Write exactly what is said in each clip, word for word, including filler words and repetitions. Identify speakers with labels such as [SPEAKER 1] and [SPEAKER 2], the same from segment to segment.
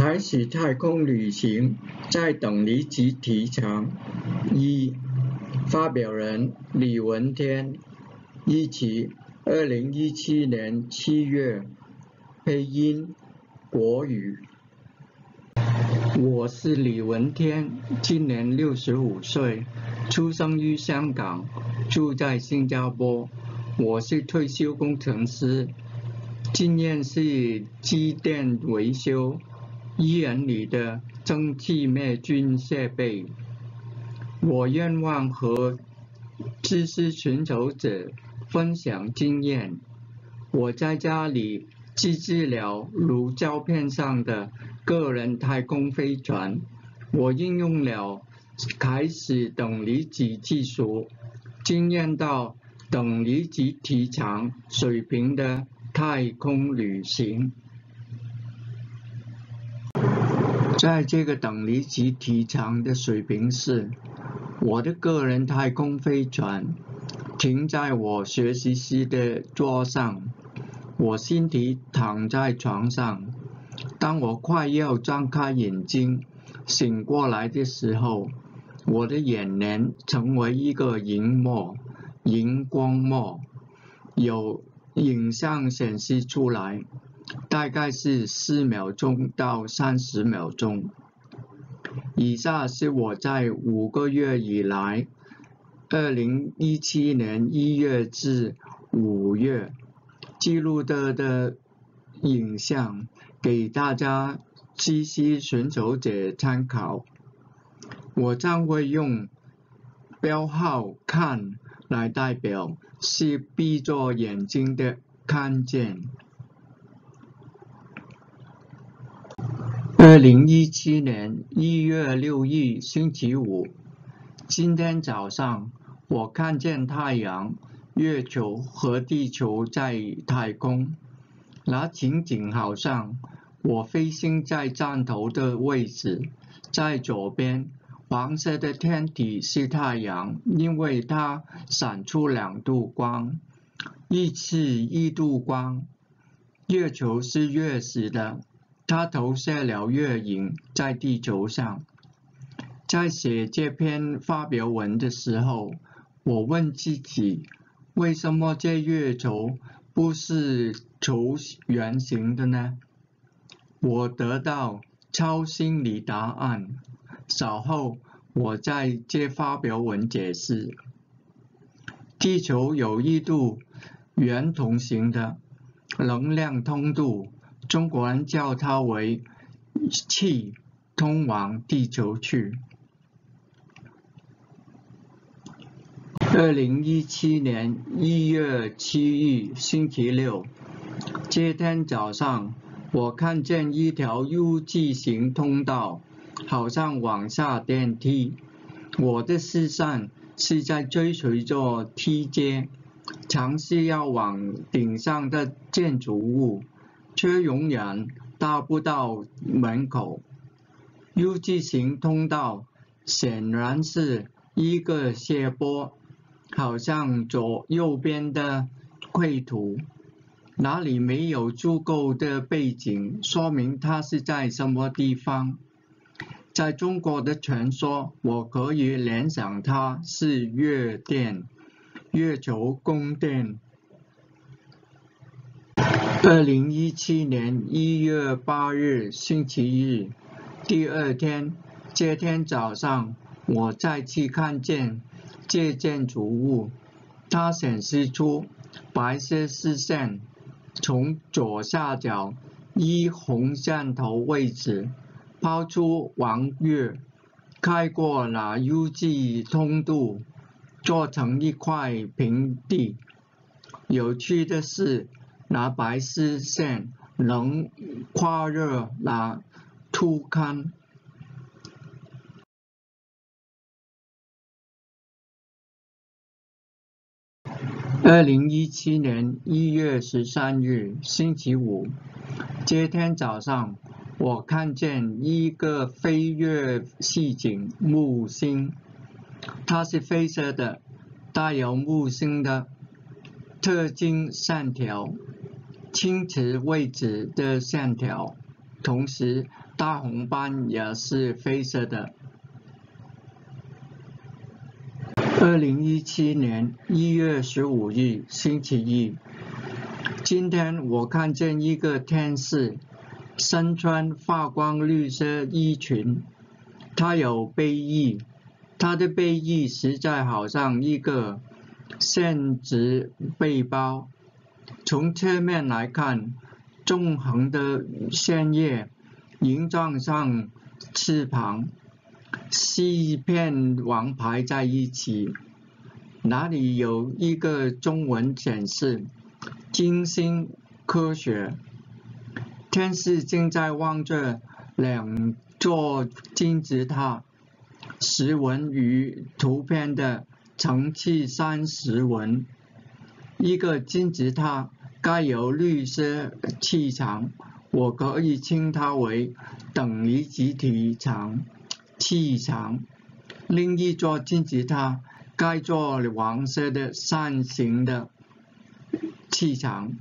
[SPEAKER 1] 开始太空旅行，在等离级题长。一，发表人李文天。一期，二零一七年七月。配音，国语。我是李文天，今年六十五岁，出生于香港，住在新加坡。我是退休工程师，经验是机电维修、医院里的蒸汽灭菌设备。我愿望和知识寻求者分享经验。我在家里自制了如照片上的个人太空飞船。我应用了开始等离级技术，经验到等离级题长水平的太空旅行。在这个等离级题长的水平是，我的个人太空飞船停在我学习室的桌上，我身体躺在床上。当我快要张开眼睛醒过来的时候，我的眼帘成为一个荧幕，荧光幕，有影像显示出来，大概是四秒钟到三十秒钟。以下是我在五个月以来，二零一七年一月至五月记录的的影像，给大家知识寻求者参考。我将会用标号看来代表是闭着眼睛的看见。二零一七年一月六日星期五，今天早上我看见太阳、月球和地球在太空。那情景好像我飞行在站头的位置，在左边，黄色的天体是太阳，因为它闪出两度光，一次一度光。月球是月食的，它投射了月影在地球上。在写这篇发表文的时候，我问自己，为什么这月球不是球圆形的呢？我得到超心理答案，稍后我在这发表文解释。地球有一度圆筒形的能量通道，中国人叫它为气，通往地球去。二零一七年一月七日星期六，这天早上，我看见一条 U 字形通道，好像往下电梯。我的视线是在追随着梯阶，尝试要往顶上的建筑物，却永远达不到门口。U 字形通道显然是一个斜坡，好像左右边的绘图。哪里没有足够的背景，说明它是在什么地方。在中国的传说，我可以联想它是月殿、月球宫殿。二零一七年一月八日星期日，第二天，这天早上，我再次看见这建筑物，它显示出白色视线从左下角一红线头位置抛出往月，开过那 U 字通道，做成一块平地。有趣的是，那白丝线能跨越那凸坎。二零一七年一月十三日星期五，这天早上，我看见一个飞越系景木星，它是黑色的，带有木星的特征线条，青瓷位置的线条， 同时大红斑也是黑色的。二零一七年一月十五日，星期一。今天我看见一个天使，身穿发光绿色衣裙，他有背翼，他的背翼实在好像一个线织背包。从侧面来看，纵横的线叶形状像翅膀，四片王牌在一起。那里有一个中文显示金星科学。天使正在望着两座金字塔，石纹与图片的层次三十纹。一个金字塔该有绿色气场，我可以称它为等离子体场气场。另一座金字塔该做黄色的扇形的气场。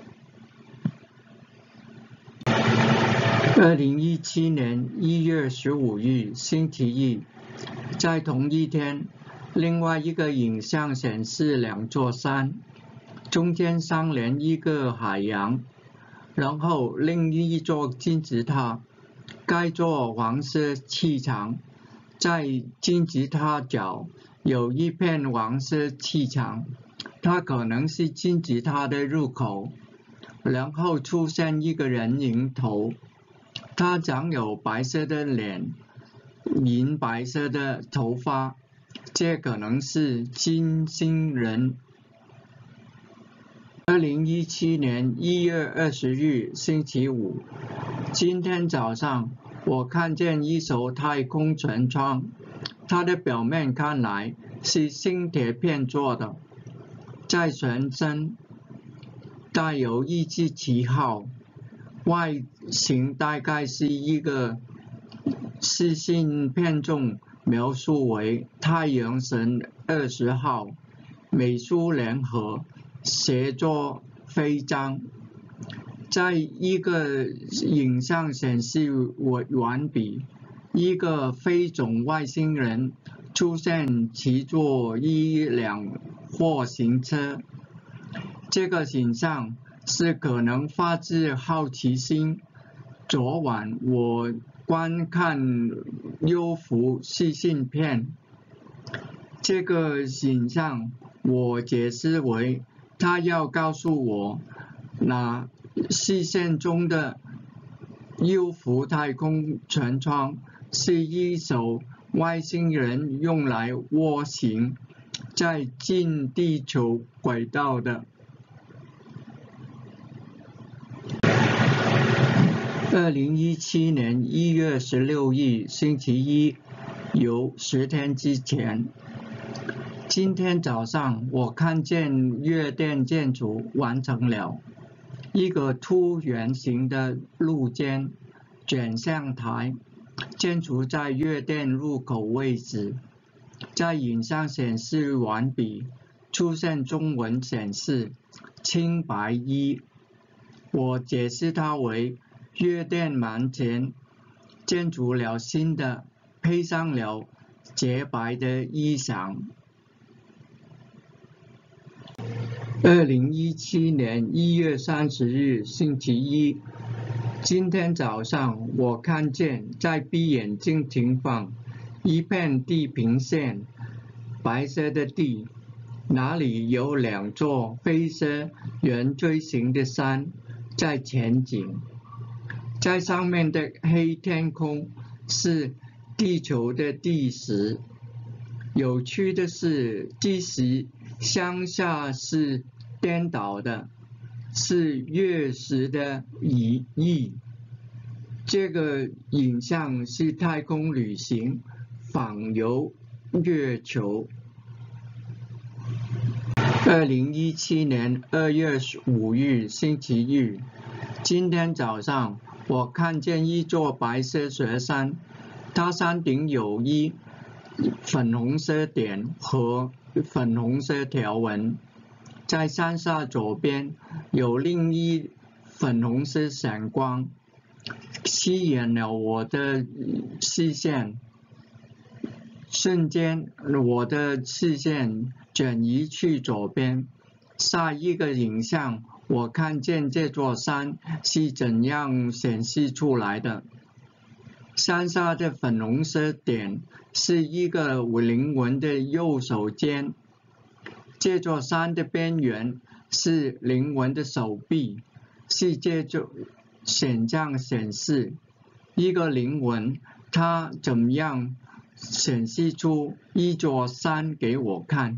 [SPEAKER 1] 二零一七年一月十五日，星期一，在同一天，另外一个影像显示两座山，中间相连一个海洋，然后另一座金字塔，该座黄色气场，在金字塔角有一片黄色气场，它可能是金字塔的入口。然后出现一个人影头，他长有白色的脸，银白色的头发，这可能是金星人。二零一七年一月二十日，星期五。今天早上，我看见一艘太空船舱，它的表面看来是锌铁片做的，在船身带有一只旗号，外形大概是一个视信片中描述为太阳神二十号，美苏联合协作徽章。在一个影像显示完毕，一个非种外星人出现骑坐一辆货行车。这个形象是可能发自好奇心。昨晚我观看优福视信片，这个形象我解释为他要告诉我，那视线中的优福太空船舱是一艘外星人用来蜗行在近地球轨道的。二零一七年一月十六日，星期一，有十天之前。今天早上，我看见月殿建筑完成了，一个凸圆形的露间转向台，建筑在月殿入口位置。在影像显示完毕，出现中文显示青白衣，我解释它为月殿门前建筑了新的，配上了洁白的衣裳。二零一七年一月三十日，星期一。今天早上，我看见在闭眼睛情况，一片地平线，白色的地，那里有两座黑色圆锥形的山在前景。在上面的黑天空是地球的地势。有趣的是，地势向下是颠倒的，是月食的意义。这个影像是太空旅行访游月球。二零一七年二月五日，星期日。今天早上，我看见一座白色雪山，它山顶有一粉红色点和粉红色条纹。在山下左边有另一粉红色闪光， 吸引了我的视线。瞬间，我的视线转移去左边。下一个影像，我看见这座山是怎样显示出来的。山下的粉红色点是一个灵魂的右手尖。这座山的边缘是灵魂的手臂，是这种显像显示一个灵魂，它怎么样显示出一座山给我看。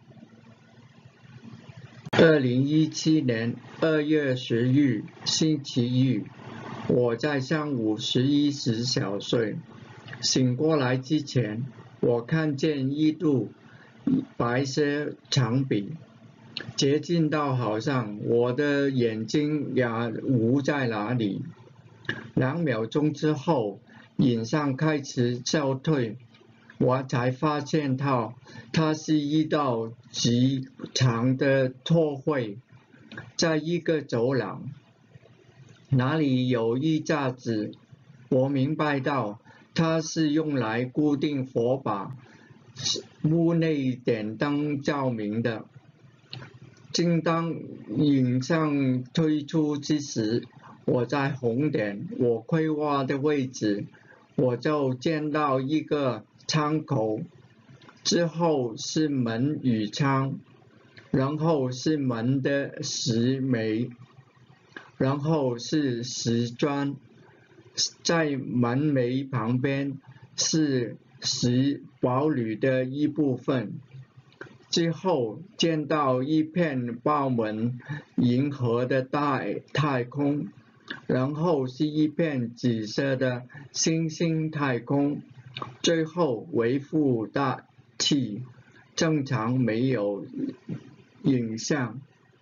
[SPEAKER 1] 二零一七年二月十日，星期日，我在上午十一时小睡。醒过来之前，我看见一堵白色长笔，接近到好像我的眼睛也无在哪里。两秒钟之后，影像开始消退，我才发现它，它是一道极长的拓会，在一个走廊，那里有一架子，我明白到它是用来固定火把，屋内点灯照明的。正当影像推出之时，我在红点我规划的位置，我就见到一个窗口，之后是门与窗，然后是门的石楣，然后是石砖，在门楣旁边是石堡垒的一部分。之后见到一片包满银河的大太空，然后是一片紫色的星星太空，最后恢复大气，正常没有影像。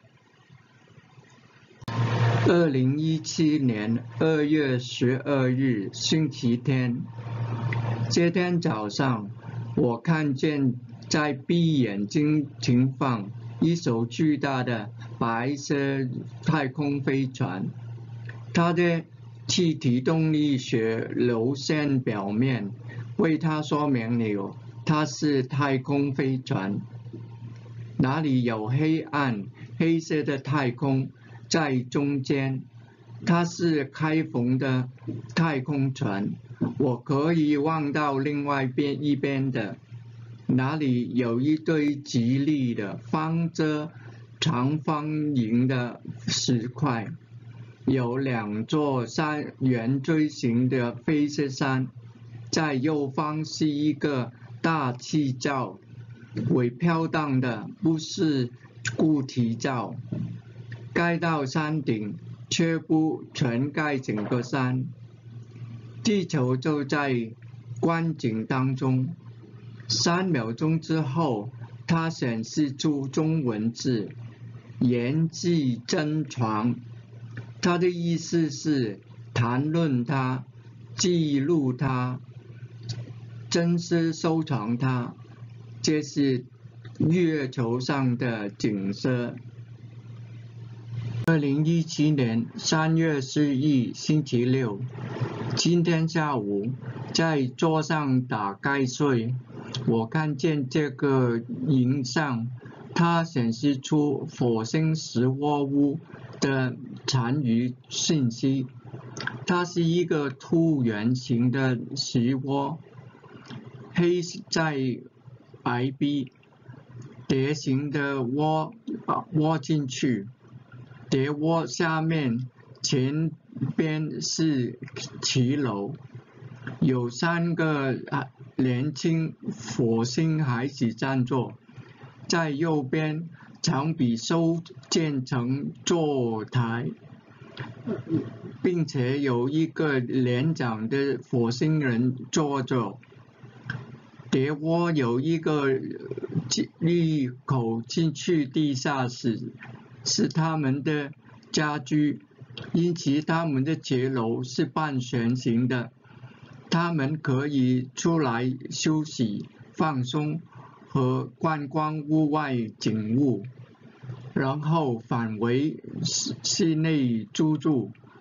[SPEAKER 1] 二零一七年二月十二日，星期天。这天早上，我看见在闭眼睛停放一艘巨大的白色太空飞船，它的气体动力学流线表面为它说明了它是太空飞船。那里有黑暗黑色的太空在中间，它是开封的太空船，我可以望到另外边一边的，那里有一堆直立的方着长方形的石块，有两座山圆锥形的飞色山，在右方是一个大气罩，会飘荡的不是固体罩，盖到山顶却不全盖整个山。地球就在观景当中。三秒钟之后，它显示出中文字“延纪珍藏”，它的意思是谈论它、记录它、珍视收藏它。这是月球上的景色。二零一七年三月十日，星期六。今天下午在桌上打开睡，我看见这个影像，它显示出火星石窝屋的残余信息。它是一个椭圆形的石窝，黑在白壁，碟形的窝窝进去，碟窝下面前边是骑楼，有三个年轻火星孩子站坐，在右边墙壁修建成坐台，并且有一个年长的火星人坐着。碟窝有一个入口进去地下室，是他们的家居，因此他们的骑楼是半圆形的。他们可以出来休息、放松和观光屋外景物，然后返回室内居住。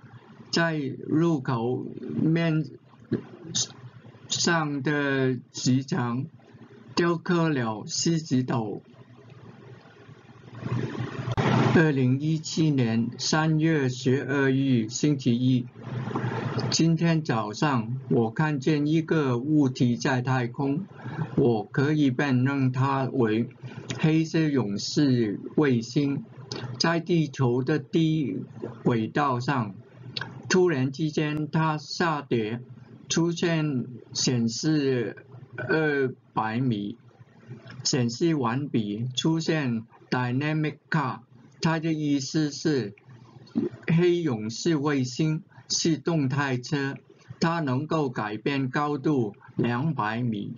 [SPEAKER 1] 在入口面上的石墙雕刻了狮子头。二零一七年三月十二日星期一，今天早上我看见一个物体在太空，我可以辨认它为黑色勇士卫星，在地球的低轨道上。突然之间，它下跌，出现显示二百米，显示完毕，出现 Dynamic Car。它的意思是，黑勇士卫星是动态车，它能够改变高度两百米。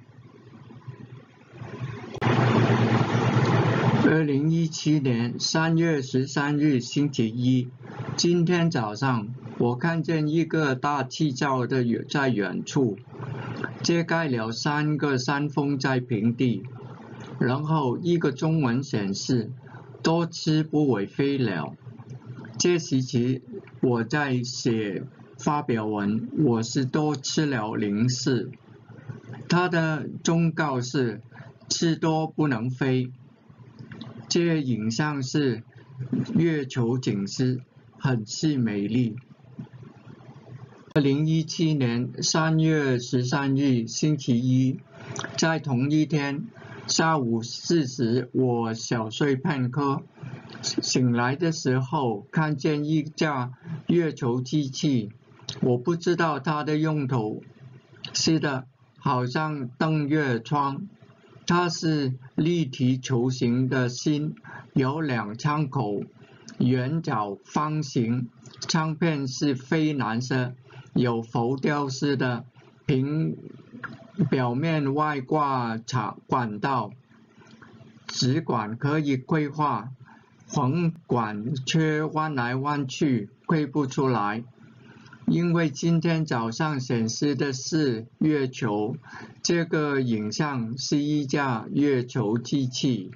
[SPEAKER 1] 二零一七年三月十三日星期一，今天早上我看见一个大气罩的在远处，遮盖了三个山峰在平地，然后一个中文显示。多吃不会飞了。这时期我在写发表文，我是多吃了零食。它的忠告是吃多不能飞。这影像是月球景色，很是美丽。二零一七年三月十三日星期一，在同一天。下午四时，我小睡片刻，醒来的时候看见一架月球机器，我不知道它的用途。是的，好像登月窗。它是立体球形的芯，有两窗口，圆角方形，窗片是非蓝色，有浮雕式的平。表面外挂管道，直管可以规划，横管却弯来弯去，规不出来。因为今天早上显示的是月球，这个影像是一架月球机器。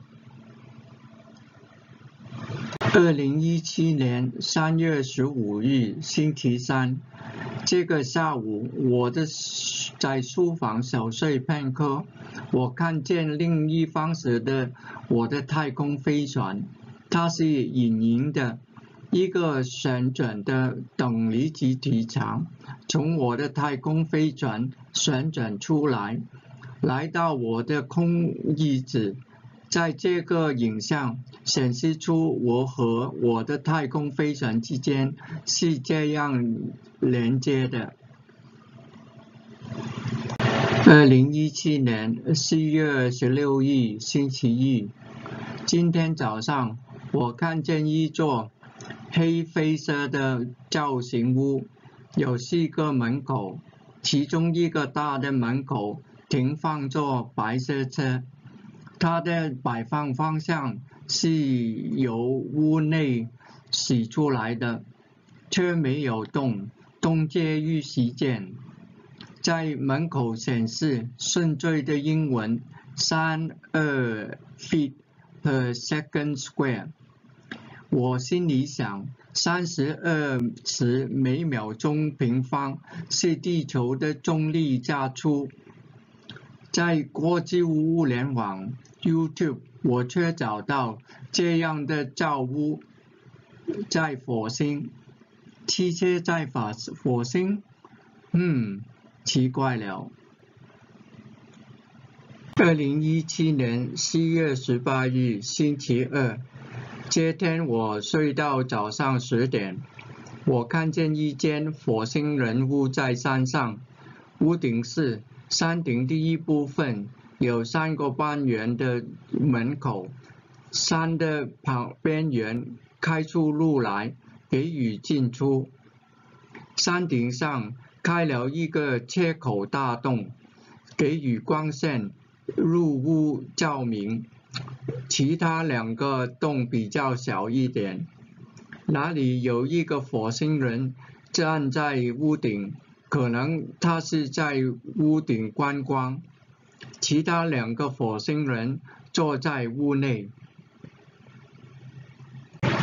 [SPEAKER 1] 二零一七年三月十五日星期三，这个下午我的在书房小睡片刻，我看见另一方时的我的太空飞船，它是隐形的，一个旋转的等离子体场从我的太空飞船旋转出来，来到我的空翼子。在这个影像显示出我和我的太空飞船之间是这样连接的。二零一七年四月十六日星期一，今天早上我看见一座黑灰色的造型屋，有四个门口，其中一个大的门口停放着白色车。它的摆放方向是由屋内驶出来的，车没有动，东街玉石间。在门口显示顺序的英文三二 feet per second square。我心里想，三十二尺每秒钟平方是地球的重力加粗。在国际物联网 YouTube， 我却找到这样的造物在火星，汽车在火星，嗯，奇怪了。二零一七年四月十八日星期二，这天我睡到早上十点，我看见一间火星人屋在山上，屋顶是。山顶第一部分有三个半圆的门口，山的旁边缘开出路来，给予进出。山顶上开了一个切口大洞，给予光线入屋照明。其他两个洞比较小一点，那里有一个火星人站在屋顶。可能他是在屋顶观光，其他两个火星人坐在屋内。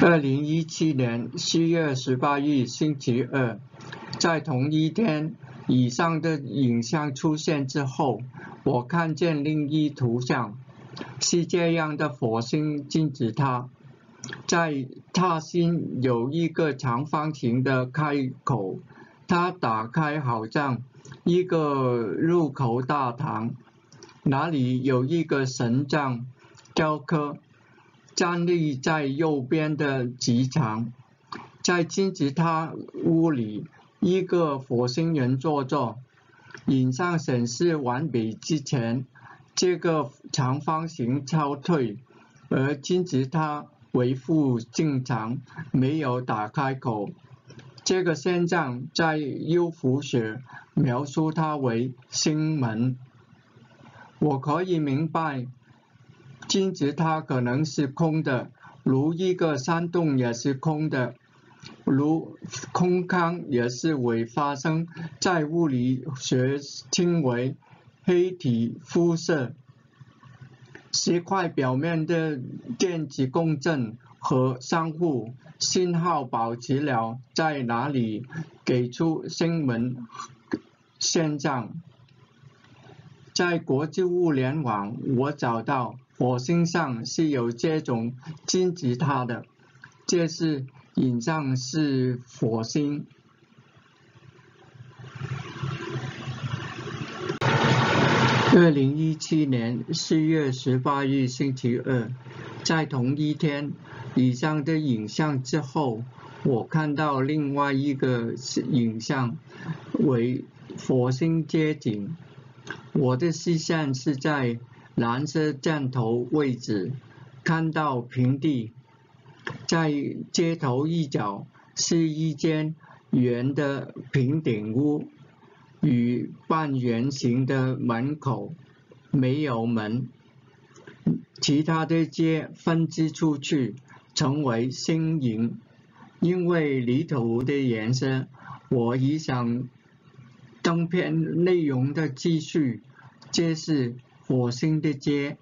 [SPEAKER 1] 二零一七年七月十八日星期二，在同一天，以上的影像出现之后，我看见另一图像，是这样的：火星金字塔，在塔心有一个长方形的开口，它打开好像一个入口大堂，那里有一个神像雕刻，站立在右边的极场。在金字塔屋里，一个火星人坐着。影像显示完毕之前，这个长方形超退，而金字塔恢复正常，没有打开口。这个现象在优福学描述它为星门。我可以明白，金字塔可能是空的，如一个山洞也是空的，如空腔也是会发生，在物理学称为黑体辐射。石块表面的电子共振和相互信号保持了在哪里，给出星门现象。在国际物联网，我找到火星上是有这种金字塔的，这是影像是火星。二零一七年四月十八日星期二，在同一天，以上的影像之后，我看到另外一个影像，为火星街景。我的视线是在蓝色箭头位置，看到平地，在街头一角是一间圆的平顶屋，与半圆形的门口，没有门。其他的街分支出去，成为星营。因为里头的颜色，我已想灯片内容的继续，这是火星的街。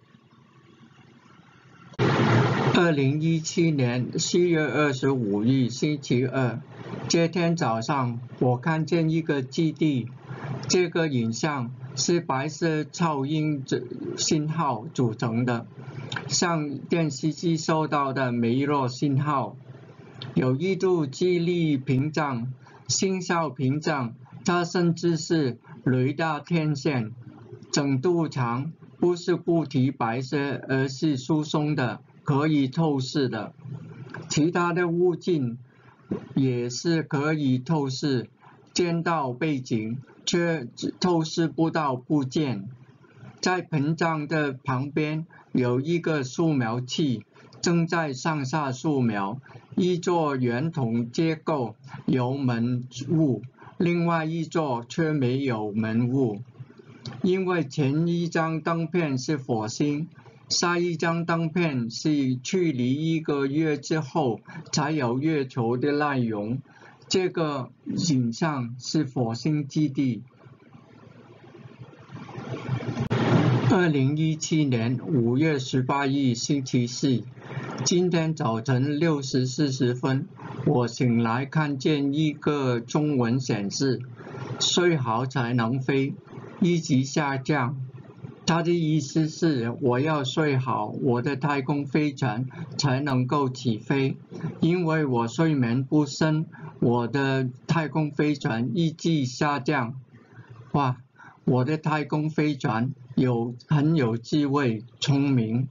[SPEAKER 1] 二零一七年四月二十五日星期二，这天早上，我看见一个基地。这个影像是白色噪音信号组成的，像电视机收到的微弱信号。有一堵激励屏障、信号屏障，它甚至是雷达天线，整堵墙不是固体白色，而是疏松的，可以透视的。其他的物件也是可以透视，见到背景，却透视不到部件。在屏障的旁边有一个扫描器，正在上下扫描。一座圆筒结构有门物，另外一座却没有门物。因为前一张灯片是火星，下一张灯片是距离一个月之后才有月球的内容。这个影像是火星基地。二零一七年五月十八日星期四，今天早晨六时四十分，我醒来看见一个中文显示：睡好才能飞，一级下降。他的意思是我要睡好，我的太空飞船才能够起飞。因为我睡眠不深，我的太空飞船一级下降。哇，我的太空飞船有很有智慧、聪明。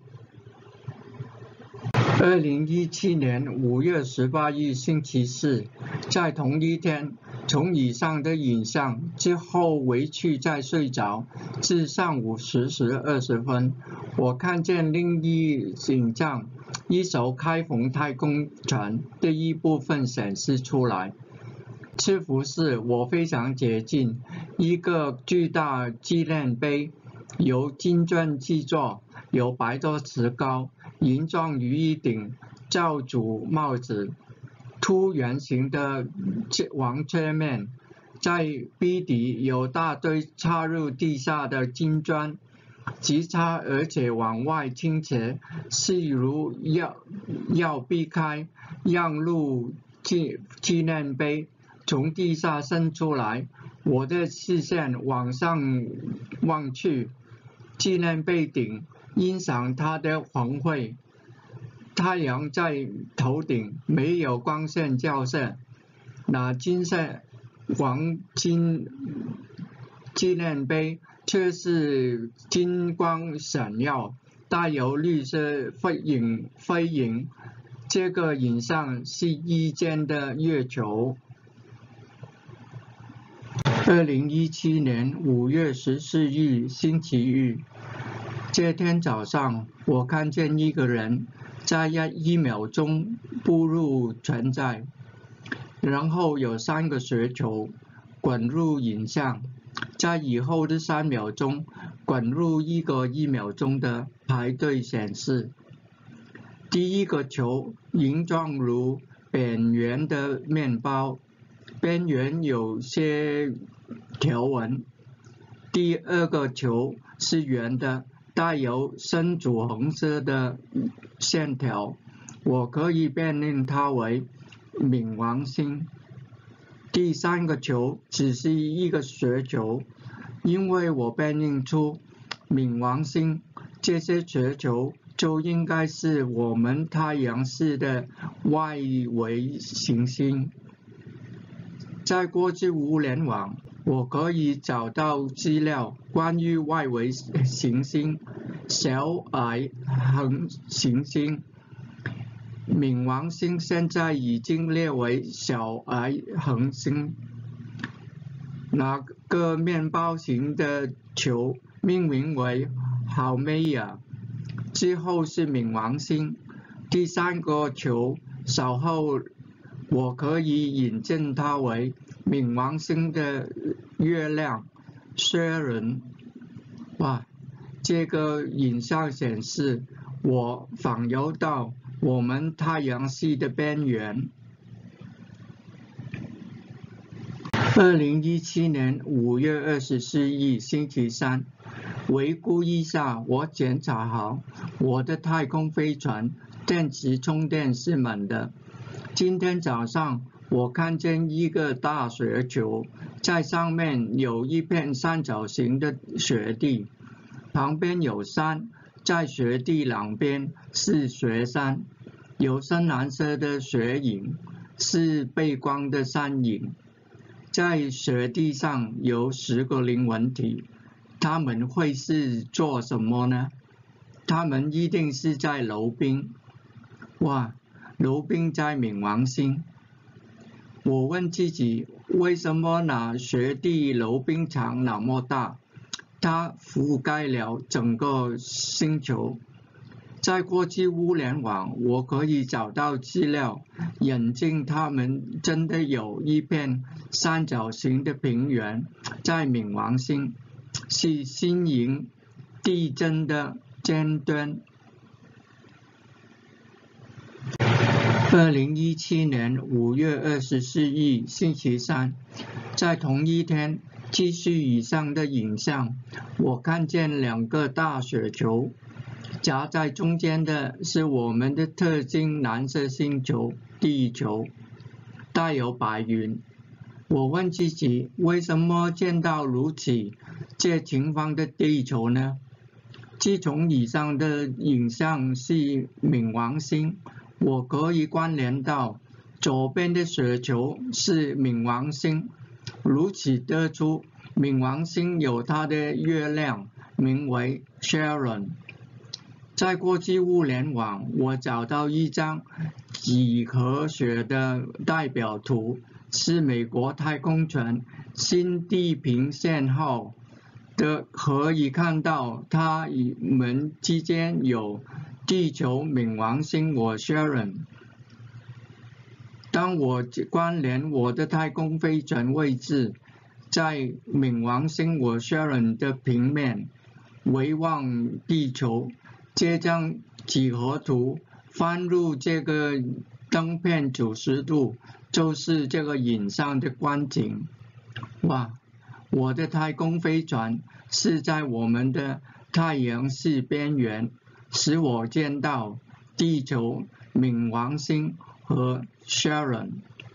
[SPEAKER 1] 二零一七年五月十八日星期四，在同一天，从以上的影像之后回去再睡着，至上午十时二十分，我看见另一影像，一艘开篷太空船的一部分显示出来。似乎是我非常接近一个巨大纪念碑，由金砖制作，有百多尺高，形状于一顶罩主帽子，凸圆形的王切面，在壁底有大堆插入地下的金砖极差而且往外倾斜，细如要要避开，让路纪纪念碑从地下伸出来。我的视线往上望去，纪念碑顶欣赏它的黄灰，太阳在头顶，没有光线照射，那金色黄金纪念碑却是金光闪耀，带有绿色飞影飞影。这个影像是一间的月球。二零一七年五月十四日星期日，这天早上，我看见一个人在一秒钟步入存在，然后有三个雪球滚入影像，在以后的三秒钟滚入一个一秒钟的排队显示。第一个球形状如扁圆的面包，边缘有些条纹。第二个球是圆的，带有深紫红色的线条，我可以辨认它为冥王星。第三个球只是一个雪球，因为我辨认出冥王星，这些雪球就应该是我们太阳系的外围行星。在国际物联网，我可以找到资料关于外围行星小矮恒行星。冥王星现在已经列为小矮恒星。那个面包型的球命名为浩美亚，之后是冥王星。第三个球稍后我可以引证它为冥王星的月亮薛仁。哇，这个影像显示我访游到我们太阳系的边缘。二零一七年五月二十四日星期三，回顾一下，我检查好我的太空飞船电池充电是满的。今天早上我看见一个大雪球，在上面有一片三角形的雪地，旁边有山，在雪地两边是雪山，有深蓝色的雪影，是背光的山影。在雪地上有十个灵魂体，他们会是做什么呢？他们一定是在溜冰。哇，溜冰在冥王星。我问自己，为什么那雪地溜冰场那么大？它覆盖了整个星球。在国际物联网，我可以找到资料，引证他们真的有一片三角形的平原在冥王星，是新型地震的尖端。二零一七年五月二十四日星期三，在同一天，继续以上的影像，我看见两个大雪球。夹在中间的是我们的特金蓝色星球地球，带有白云。我问自己，为什么见到如此这情况的地球呢？自从以上的影像是冥王星，我可以关联到左边的雪球是冥王星，如此得出冥王星有它的月亮，名为 Charon。在国际物联网，我找到一张几何学的代表图，是美国太空船新地平线号的，可以看到它们之间有地球、冥王星和 Charon。当我关联我的太空飞船位置在冥王星和 Charon 的平面，围望地球。这张几何图翻入这个灯片九十度，就是这个影像的观景。哇，我的太空飞船是在我们的太阳系边缘，使我见到地球、冥王星和 Sharon。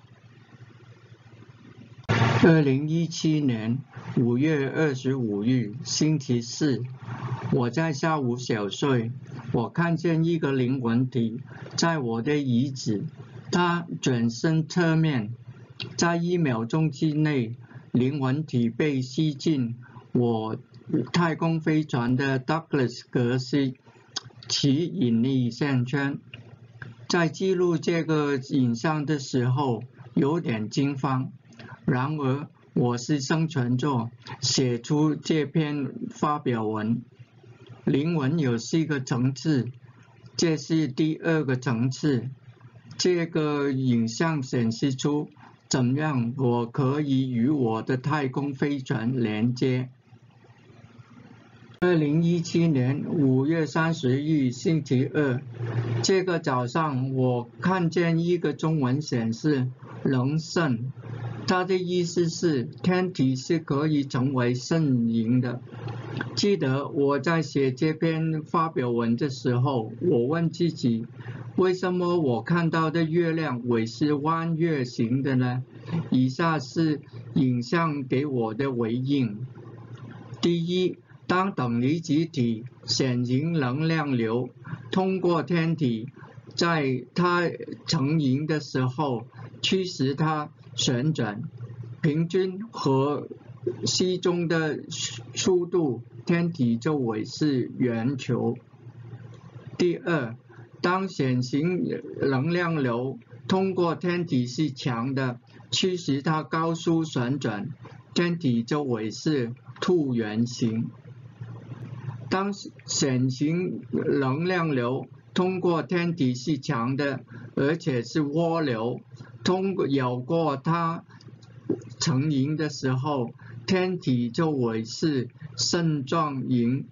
[SPEAKER 1] 二零一七年五月二十五日，星期四，我在下午小睡，我看见一个灵魂体在我的椅子，它转身侧面，在一秒钟之内，灵魂体被吸进我太空飞船的 Douglas 格式其引力线圈。在记录这个影像的时候，有点惊慌。然而，我是生存着，写出这篇发表文。灵魂有四个层次，这是第二个层次。这个影像显示出怎样我可以与我的太空飞船连接。二零一七年五月三十日，星期二，这个早上我看见一个中文显示能胜。它的意思是天体是可以成为胜赢的。记得我在写这篇发表文的时候，我问自己，为什么我看到的月亮会是弯月形的呢？以下是影像给我的回应。第一，当等离子体显形能量流通过天体，在它成型的时候，驱使它旋转，平均和适中的速度，天体就会是圆球。第二，当显形能量流通过天体是强的，驱使它高速旋转，天体就会是椭圆形。当显形能量流通过天体是强的，而且是涡流，通过绕过它成形的时候，天体就会是胜状形。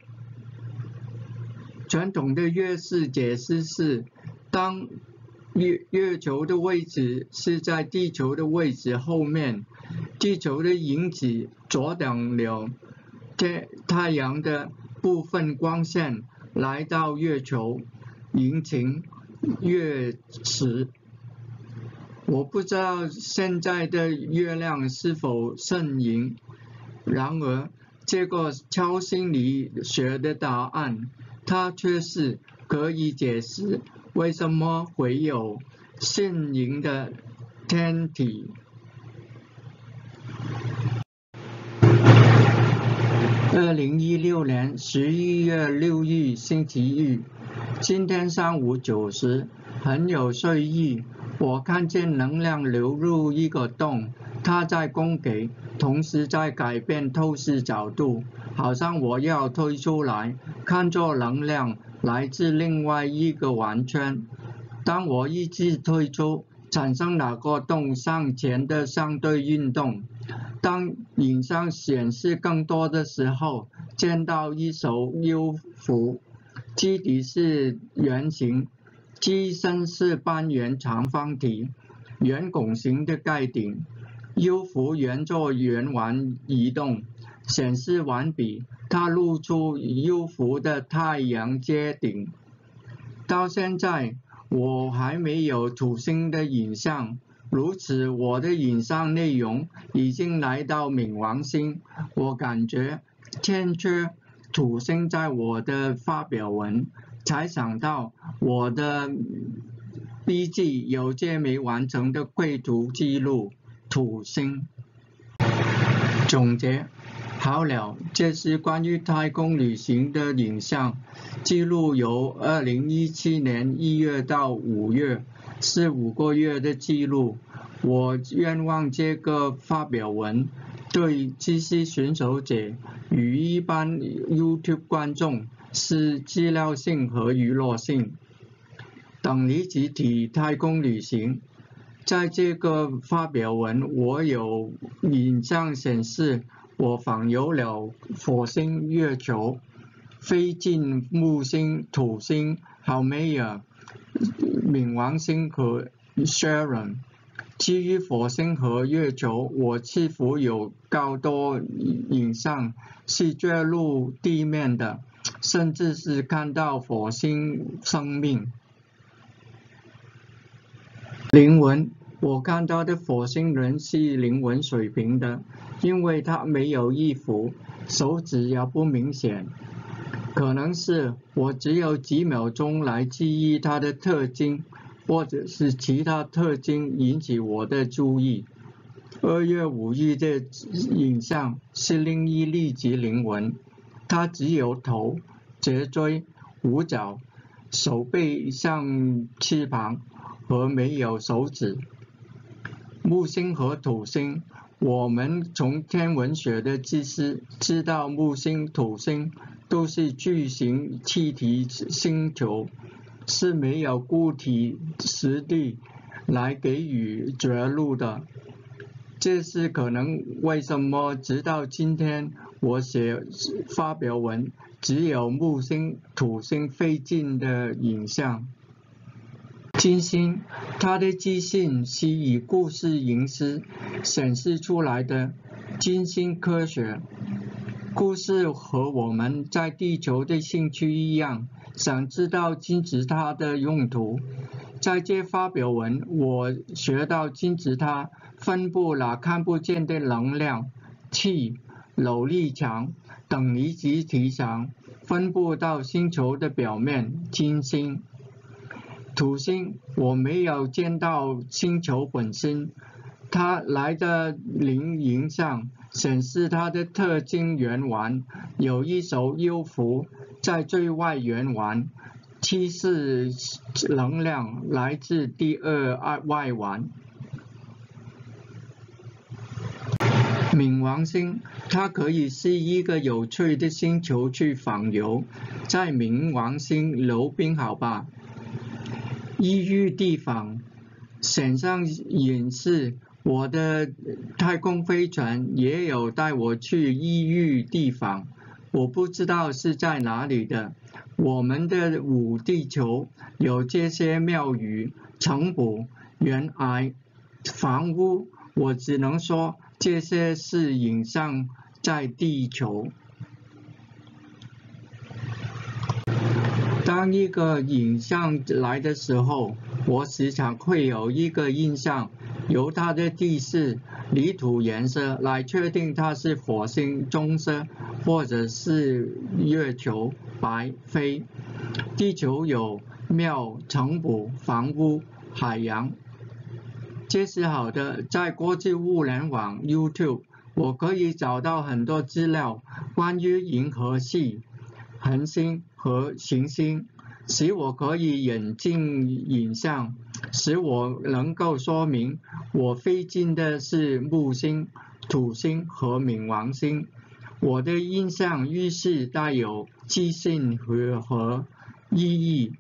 [SPEAKER 1] 传统的月式解释是，当月月球的位置是在地球的位置后面，地球的影子阻挡了太太阳的部分光线来到月球，形成月食。我不知道现在的月亮是否胜赢，然而这个超心理学的答案，它却是可以解释为什么会有胜赢的天体。二零一六年十一月六日，星期日，今天上午九时，很有睡意。我看见能量流入一个洞，它在供给，同时在改变透视角度，好像我要推出来，看作能量来自另外一个圆圈。当我一直推出，产生那个洞向前的相对运动。当影像显示更多的时候，见到一艘 U 服，基底是圆形，机身是半圆长方体，圆拱形的盖顶。U 服沿着圆环移动，显示完毕。它露出 U 服的太阳阶顶。到现在，我还没有土星的影像。如此，我的影像内容已经来到冥王星。我感觉欠缺土星在我的发表文，才想到我的笔记有这没完成的绘图记录土星。总结好了，这是关于太空旅行的影像记录，由二零一七年一月到五月。是五个月的记录。我愿望这个发表文对知识选手者与一般 YouTube 观众是资料性和娱乐性。等离子体太空旅行，在这个发表文，我有影像显示我访游了火星、月球，飞进木星、土星、浩梅尔、冥王星和 Sharon。至于火星和月球，我似乎有较多影像是坠入地面的， 甚至是看到火星生命。灵魂，我看到的火星人是灵魂水平的，因为他没有衣服，手指也不明显。可能是我只有几秒钟来记忆他的特征，或者是其他特征引起我的注意。二月五日的影像是另一粒级灵魂，它只有头、脊椎、五角、手背像翅膀和没有手指。木星和土星，我们从天文学的知识知道木星、土星都是巨型气体星球，是没有固体实力来给予着陆的。这是可能为什么直到今天我写发表文只有木星、土星飞进的影像。金星，它的基性是以故事形式显示出来的。金星科学故事和我们在地球的兴趣一样，想知道金字塔的用途。在这发表文，我学到金字塔分布了看不见的能量、气、扭力场等离子体上，分布到星球的表面。金星。土星，我没有见到星球本身，它来的零影像显示它的特征圆环，有一艘 U 符在最外圆环，其次能量来自第二外环。冥王星，它可以是一个有趣的星球去访游，在冥王星溜冰好吧。异域地方，线上演示我的太空飞船也有带我去异域地方，我不知道是在哪里的。我们的五地球有这些庙宇、城堡、悬崖、房屋，我只能说这些是影像在地球。当一个影像来的时候，我时常会有一个印象，由它的地势、泥土颜色来确定它是火星棕色，或者是月球白飞。地球有庙、城堡、房屋、海洋。这是好的，在国际物联网 YouTube， 我可以找到很多资料关于银河系、恒星和行星，使我可以引进影像，使我能够说明我飞进的是木星、土星和冥王星。我的印象于是带有基性和和意义。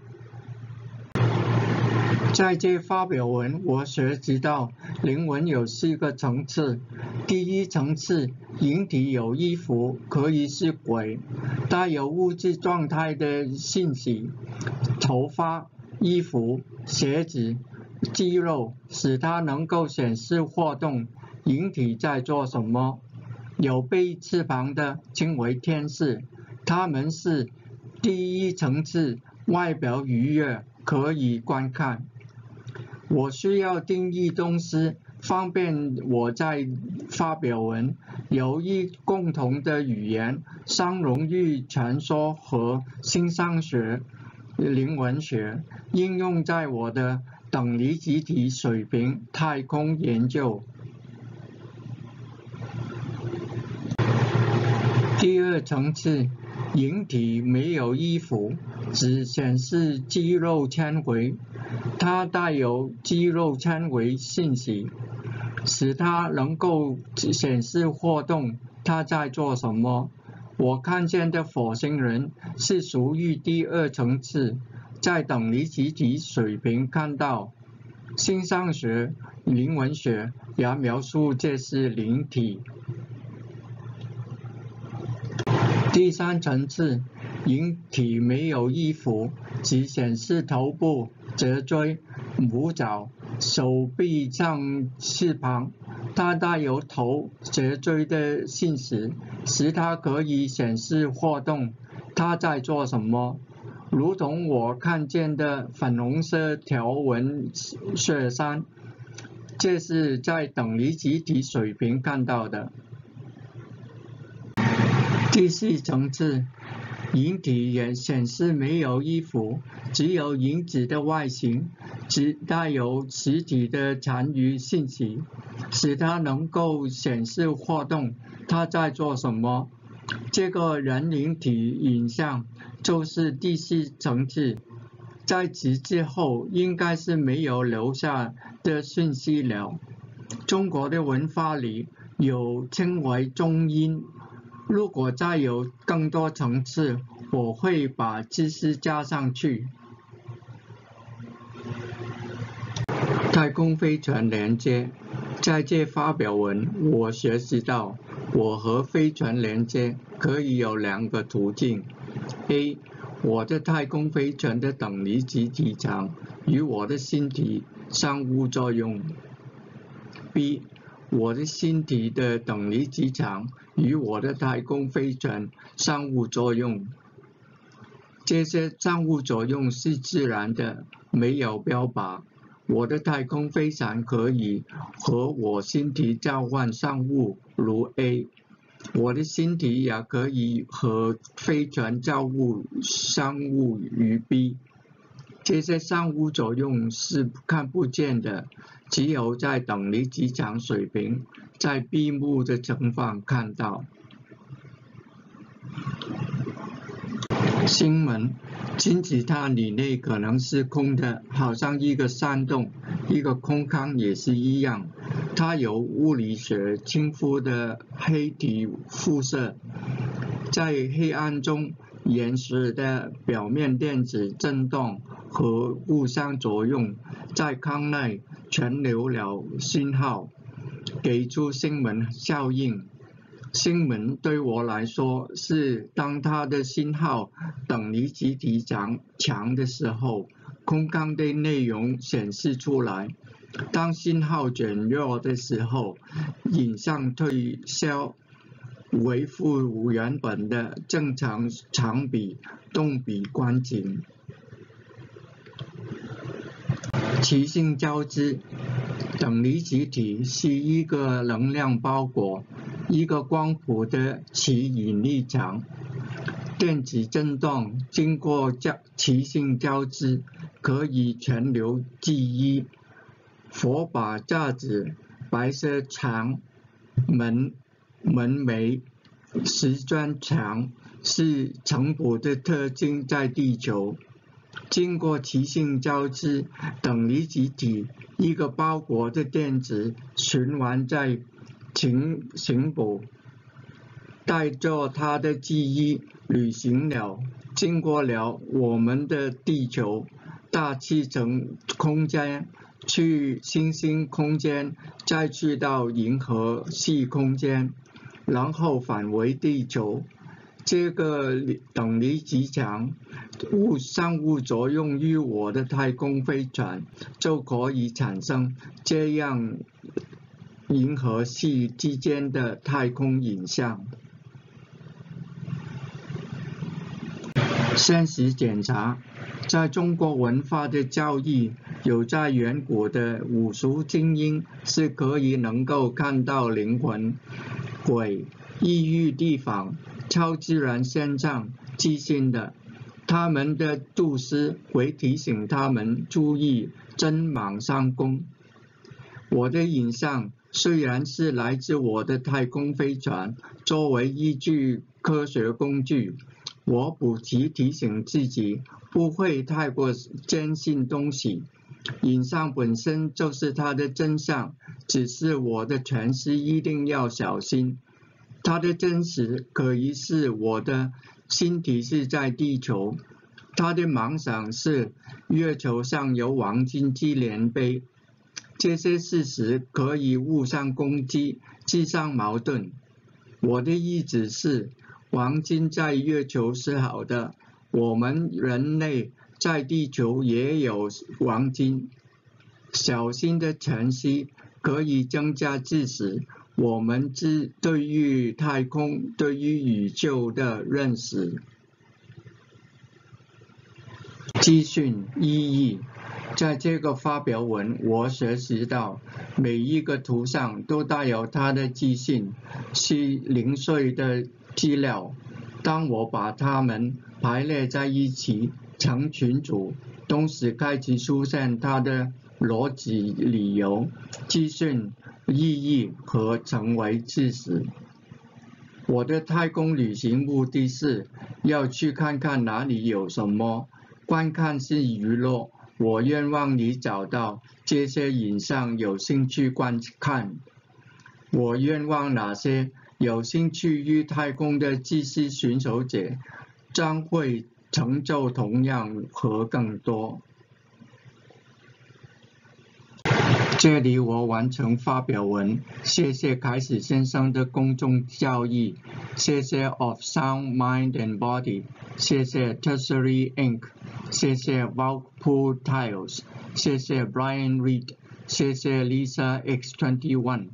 [SPEAKER 1] 在这发表文，我学习到灵魂有四个层次。第一层次，引体有衣服，可以是鬼，带有物质状态的信息，头发、衣服、鞋子、肌肉，使它能够显示活动。引体在做什么？有背翅膀的称为天使，他们是第一层次，外表愉悦，可以观看。我需要定义东西，方便我在发表文。有一共同的语言，相容于传说和星象学、灵魂学，应用在我的等离子体水平太空研究。第二层次，引体没有衣服，只显示肌肉纤维，它带有肌肉纤维信息，使它能够显示活动，它在做什么。我看见的火星人是属于第二层次，在等离子体水平看到。星象学、灵魂学也描述这是灵体。第三层次，引体没有衣服，只显示头部、脊椎、五角、手臂像翅膀，它带有头、脊椎的信息，使它可以显示活动。 它在做什么？如同我看见的粉红色条纹雪山，这是在等离子体水平看到的。第四层次，引体也显示没有衣服，只有引子的外形，只带有实体的残余信息，使它能够显示活动。它在做什么？这个人引体影像就是第四层次，在此之后应该是没有留下的讯息了。中国的文化里有称为中阴，如果再有更多层次，我会把知识加上去。太空飞船连接，在这发表文我学习到，我和飞船连接可以有两个途径。A. 我的太空飞船的等离子体场与我的星体相互作用。B. 我的星体的等离子场与我的太空飞船相互作用。这些相互作用是自然的，没有标靶。我的太空飞船可以和我星体交换相互，如 A。我的星体也可以和飞船交互相互于 B。这些相互作用是看不见的，只有在等离子场水平，在闭幕的情况看到。星门，金字塔里内可能是空的，好像一个山洞，一个空腔也是一样。它有物理学称呼的黑体辐射，在黑暗中，岩石的表面电子振动和互相作用，在腔内传流了信号，给出星门效应。星门对我来说是当它的信号等离子体场强的时候，空腔的内容显示出来；当信号减弱的时候，影像退消，恢复原本的正常长比动比光景。磁性交织，等离子体是一个能量包裹，一个光谱的磁引力场，电子振动经过磁性交织，可以传流记忆。佛把架子、白色墙、门、门楣、石砖墙是尘土的特征，在地球。经过磁性交织，等离子体一个包裹的电子循环在情情部，带着它的记忆旅行了，经过了我们的地球、大气层空间，去星星空间，再去到银河系空间，然后返回地球。这个等离子场物相互作用于我的太空飞船，就可以产生这样银河系之间的太空影像。现实检查，在中国文化的教育，有在远古的武术精英是可以能够看到灵魂、鬼、异域地方、超自然现象之心的，他们的杜斯会提醒他们注意真莽上弓。我的影像虽然是来自我的太空飞船，作为一具科学工具，我不时提醒自己不会太过坚信东西。影像本身就是它的真相，只是我的诠释一定要小心。它的真实可以是我的星体是在地球，它的妄想是月球上有黄金纪念碑。这些事实可以互相攻击，自相矛盾。我的意思是，黄金在月球是好的，我们人类在地球也有黄金。小心的诠释可以增加知识，我们之对于太空、对于宇宙的认识。 资讯意义。在这个发表文，我学习到每一个图像都带有它的资讯，是零碎的资料。当我把它们排列在一起成群组，同时开始出现它的逻辑理由、资讯意义和成为事实。我的太空旅行目的是要去看看哪里有什么，观看是娱乐。我愿望你找到这些影像有兴趣观看。我愿望那些有兴趣于太空的知识寻求者将会成就同样和更多。这里我完成发表文，谢谢凯史先生的公众教育，谢谢 Of Sound Mind and Body， 谢谢 Tertiary Incorporated， 谢谢 Walpole Tiles， 谢谢 Brian Reed， 谢谢 Lisa X 二十一，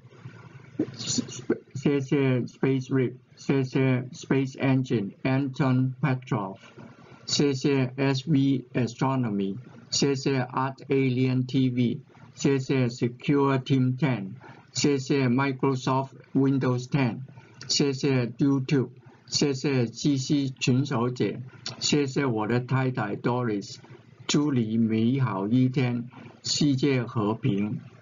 [SPEAKER 1] 谢谢 Space Rip， 谢谢 Space Engine Anton Petrov， 谢谢 S V Astronomy， 谢谢 Art Alien T V，谢谢 Secure Team 十， 谢谢 Microsoft Windows 十， 谢谢 YouTube， 谢谢知识寻求者，谢谢我的太太 Doris， 祝你美好一天，世界和平。